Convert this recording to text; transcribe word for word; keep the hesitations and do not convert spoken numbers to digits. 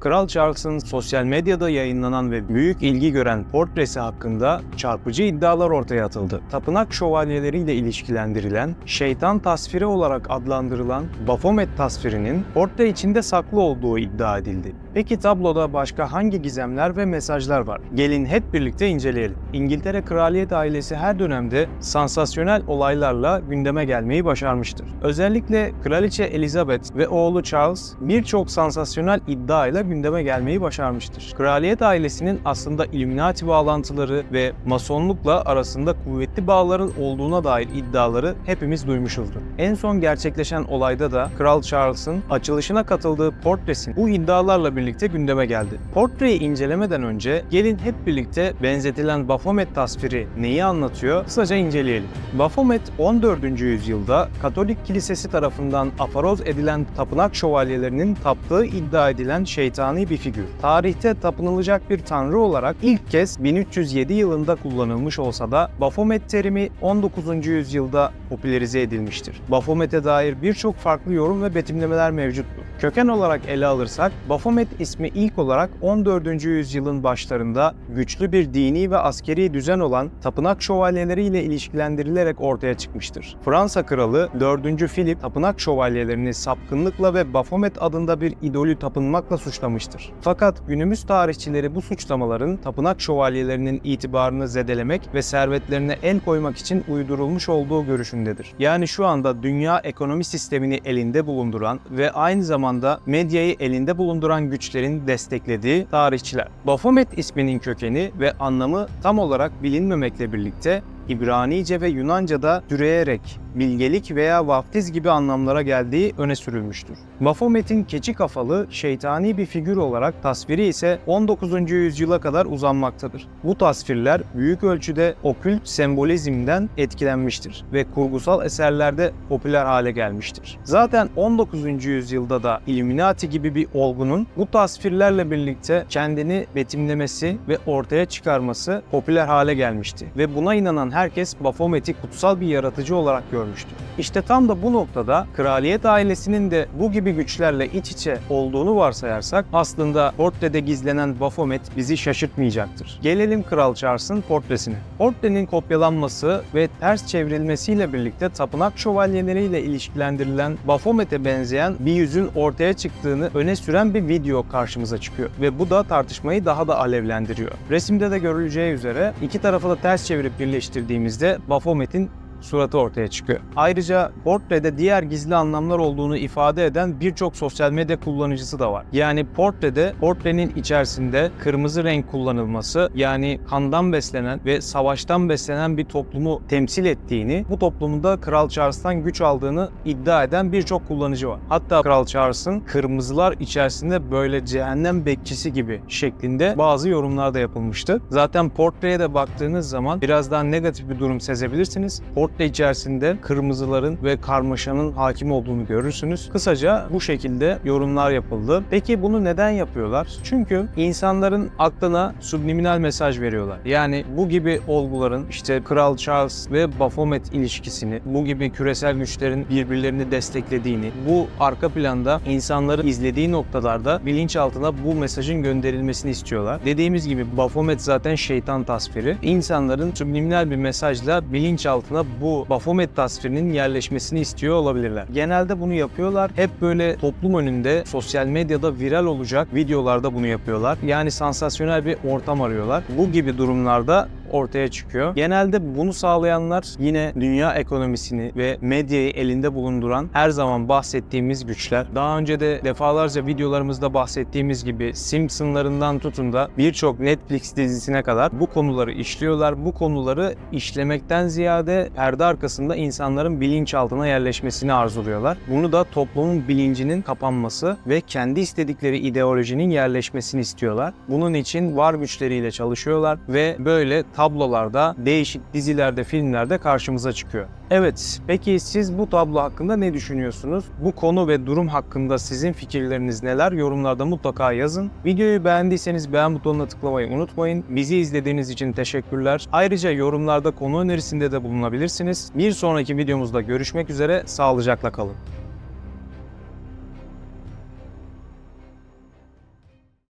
Kral Charles'ın sosyal medyada yayınlanan ve büyük ilgi gören portresi hakkında çarpıcı iddialar ortaya atıldı. Tapınak şövalyeleriyle ilişkilendirilen, şeytan tasviri olarak adlandırılan Baphomet tasvirinin portre içinde saklı olduğu iddia edildi. Peki tabloda başka hangi gizemler ve mesajlar var? Gelin hep birlikte inceleyelim. İngiltere kraliyet ailesi her dönemde sansasyonel olaylarla gündeme gelmeyi başarmıştır. Özellikle Kraliçe Elizabeth ve oğlu Charles birçok sansasyonel iddiayla gündeme gelmeyi başarmıştır. Kraliyet ailesinin aslında Illuminati bağlantıları ve Masonlukla arasında kuvvetli bağların olduğuna dair iddiaları hepimiz duymuşuzdur. En son gerçekleşen olayda da Kral Charles'ın açılışına katıldığı portresin bu iddialarla birlikte gündeme geldi. Portreyi incelemeden önce gelin hep birlikte benzetilen Baphomet tasviri neyi anlatıyor kısaca inceleyelim. Baphomet on dördüncü yüzyılda Katolik Kilisesi tarafından afaroz edilen tapınak şövalyelerinin taptığı iddia edilen şeytani bir figür. Tarihte tapınılacak bir tanrı olarak ilk kez bin üç yüz yedi yılında kullanılmış olsa da Baphomet terimi on dokuzuncu yüzyılda popülerize edilmiştir. Baphomet'e dair birçok farklı yorum ve betimlemeler mevcuttur. Köken olarak ele alırsak Baphomet ismi ilk olarak on dördüncü yüzyılın başlarında güçlü bir dini ve askeri düzen olan tapınak şövalyeleriyle ilişkilendirilerek ortaya çıkmıştır. Fransa kralı dördüncü Philip tapınak şövalyelerini sapkınlıkla ve Baphomet adında bir idolü tapınmakla suçlamıştır. Fakat günümüz tarihçileri bu suçlamaların tapınak şövalyelerinin itibarını zedelemek ve servetlerine el koymak için uydurulmuş olduğu görüşündedir. Yani şu anda dünya ekonomi sistemini elinde bulunduran ve aynı zamanda medyayı elinde bulunduran güçlerin desteklediği tarihçiler. Baphomet isminin kökeni ve anlamı tam olarak bilinmemekle birlikte İbranice ve Yunanca'da türeyerek bilgelik veya vaftiz gibi anlamlara geldiği öne sürülmüştür. Baphomet'in keçi kafalı, şeytani bir figür olarak tasviri ise on dokuzuncu yüzyıla kadar uzanmaktadır. Bu tasvirler büyük ölçüde okült sembolizmden etkilenmiştir ve kurgusal eserlerde popüler hale gelmiştir. Zaten on dokuzuncu yüzyılda da Illuminati gibi bir olgunun bu tasvirlerle birlikte kendini betimlemesi ve ortaya çıkarması popüler hale gelmişti ve buna inanan herkes Baphomet'i kutsal bir yaratıcı olarak görmüştür. İşte tam da bu noktada kraliyet ailesinin de bu gibi güçlerle iç içe olduğunu varsayarsak aslında portrede gizlenen Baphomet bizi şaşırtmayacaktır. Gelelim Kral Charles'ın portresine. Portrenin kopyalanması ve ters çevrilmesiyle birlikte tapınak şövalyeleriyle ilişkilendirilen Baphomet'e benzeyen bir yüzün ortaya çıktığını öne süren bir video karşımıza çıkıyor ve bu da tartışmayı daha da alevlendiriyor. Resimde de görüleceği üzere iki tarafı da ters çevirip birleştirdiğimizde Baphomet'in suratı ortaya çıkıyor. Ayrıca portrede diğer gizli anlamlar olduğunu ifade eden birçok sosyal medya kullanıcısı da var. Yani portrede, portrenin içerisinde kırmızı renk kullanılması, yani kandan beslenen ve savaştan beslenen bir toplumu temsil ettiğini, bu toplumda Kral Charles'tan güç aldığını iddia eden birçok kullanıcı var. Hatta Kral Charles'ın kırmızılar içerisinde böyle cehennem bekçisi gibi şeklinde bazı yorumlar da yapılmıştı. Zaten portreye de baktığınız zaman biraz daha negatif bir durum sezebilirsiniz. Portre içerisinde kırmızıların ve karmaşanın hakim olduğunu görürsünüz. Kısaca bu şekilde yorumlar yapıldı. Peki bunu neden yapıyorlar? Çünkü insanların aklına subliminal mesaj veriyorlar. Yani bu gibi olguların işte Kral Charles ve Baphomet ilişkisini, bu gibi küresel güçlerin birbirlerini desteklediğini, bu arka planda insanların izlediği noktalarda bilinçaltına bu mesajın gönderilmesini istiyorlar. Dediğimiz gibi Baphomet zaten şeytan tasviri. İnsanların subliminal bir mesajla bilinçaltına bu Baphomet tasvirinin yerleşmesini istiyor olabilirler. Genelde bunu yapıyorlar. Hep böyle toplum önünde, sosyal medyada viral olacak videolarda bunu yapıyorlar. Yani sansasyonel bir ortam arıyorlar. Bu gibi durumlarda ortaya çıkıyor. Genelde bunu sağlayanlar yine dünya ekonomisini ve medyayı elinde bulunduran her zaman bahsettiğimiz güçler. Daha önce de defalarca videolarımızda bahsettiğimiz gibi Simpsonlarından tutun da birçok Netflix dizisine kadar bu konuları işliyorlar. Bu konuları işlemekten ziyade perde arkasında insanların bilinçaltına yerleşmesini arzuluyorlar. Bunu da toplumun bilincinin kapanması ve kendi istedikleri ideolojinin yerleşmesini istiyorlar. Bunun için var güçleriyle çalışıyorlar ve böyle tablolarda, değişik dizilerde, filmlerde karşımıza çıkıyor. Evet, peki siz bu tablo hakkında ne düşünüyorsunuz? Bu konu ve durum hakkında sizin fikirleriniz neler? Yorumlarda mutlaka yazın. Videoyu beğendiyseniz beğen butonuna tıklamayı unutmayın. Bizi izlediğiniz için teşekkürler. Ayrıca yorumlarda konu önerisinde de bulunabilirsiniz. Bir sonraki videomuzda görüşmek üzere, sağlıcakla kalın.